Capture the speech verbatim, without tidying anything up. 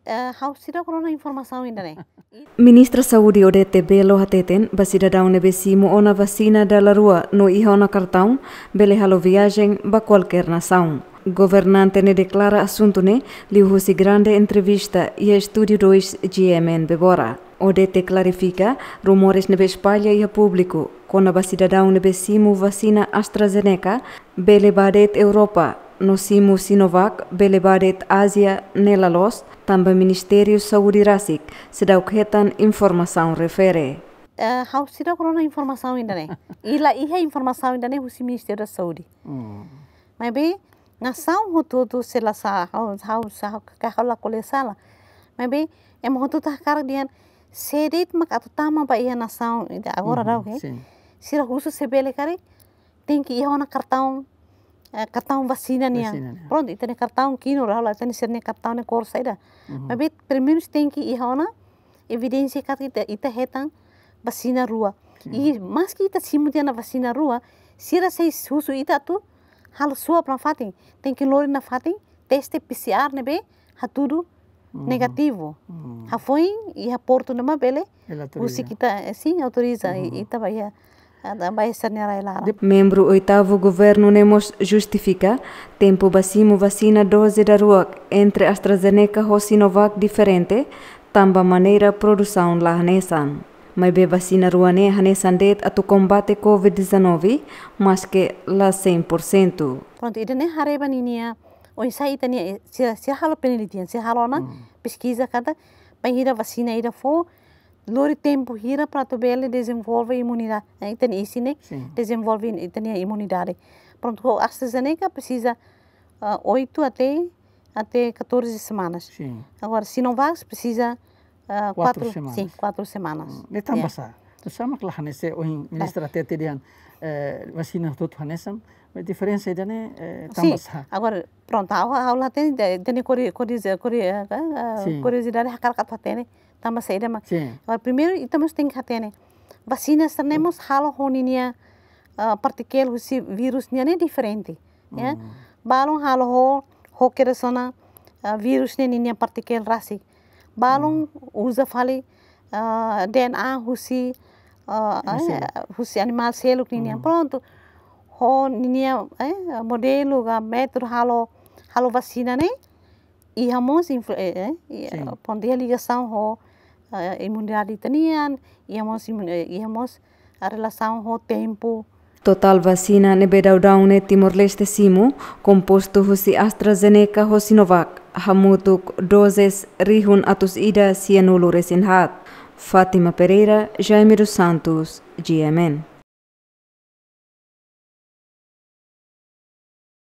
Hausida corona informação ainda né. Ministra Saúde Odete Belo Hateten bacidadão nebesimo ona vacina da la rua no ihona cartão bele halo viagem ba qualquer nação. Governante ne declara assunto ne li husi grande entrevista e estúdio dois G M N Bebora. Odete clarifica rumores nebe espalha e a público com a bacidadão nebesimo vacina AstraZeneca bele badet Europa no simo Sinovac bele badet Ásia nela los também Ministério Saúde Rasik sedau ketan informação refere. Uh, Hausida corona informação ainda né. Ila ihe informação ainda né husi Ministério da Saúde. Mas bem nação hututu sela sa haus haus kahla kolesala. Mas bem é muito tá cara dian sedit mak atu tama ba ia nação agora rau he. Sira husu sebele kare tem que ir na cartão cartão vacina nia. Pronto, itene cartão kino rau lá itene serne cartão ne cor saída. Mas bem primeiro tem que ir na evidência que ita ita hetan vacina rua. E mas que ita simu dia na vacina rua, sira sei husu ita tu hal sua para fatin. Tem que lori na fatin teste P C R nebe hatudu negativo. Ha foi e a porto na bele. Husi kita sim autoriza ita vai vai sanear lá. Membro oitavo governo nemos justifica tempo vacimo vacina dose da rua entre AstraZeneca e Sinovac diferente, tamba maneira produção lá nesan. Mas be vacina rua ne hanesan det atu combate COVID dezenove, mas que lá cem por cento. Pronto, ida ne hareba ninia, oi sai tania, se se halo penelitian, se halo na pesquisa cada, para vacina ida for lori tempo hira para tu bele desenvolve imunidade, então esse né desenvolve então a imunidade. Pronto, o AstraZeneca precisa oito até até quatorze semanas. Sim. Agora Sinovac precisa uh, quatro, quatro semanas. Sim, quatro semanas. Netam yeah. Basa. Tu sama que lá nesse o ministra até teriam vacina tudo hanesan, mas diferença ainda né tam basa. Agora pronto, a aula tem tem curiosidade curiosidade hakar kat hatene. Tambah saída mas agora primeiro estamos tem que ter vacinas temos halo honinia partikel husi vírus nia né diferente ya balon halo ho ho keresona vírus nia nia partikel rasi balon usa fali D N A husi husi animal selo nia pronto ho nia modelo ga metro halo halo vacina né e hamos pondia ligação ho Uh, imunidade tenian, íamos íamos a relação com o tempo. Total vacina nebedaudawne Timor-Leste simo, composto husi AstraZeneca ho Sinovac, hamutuk doses rihun atus ida cianulu resinhat. Fátima Pereira, Jaime dos Santos, G M N.